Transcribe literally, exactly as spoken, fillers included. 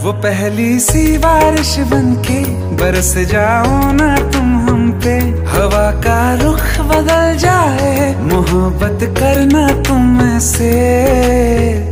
वो पहली सी बारिश बनके बरस जाओ ना तुम हम पे, हवा का रुख बदल जाए मोहब्बत करना तुम से।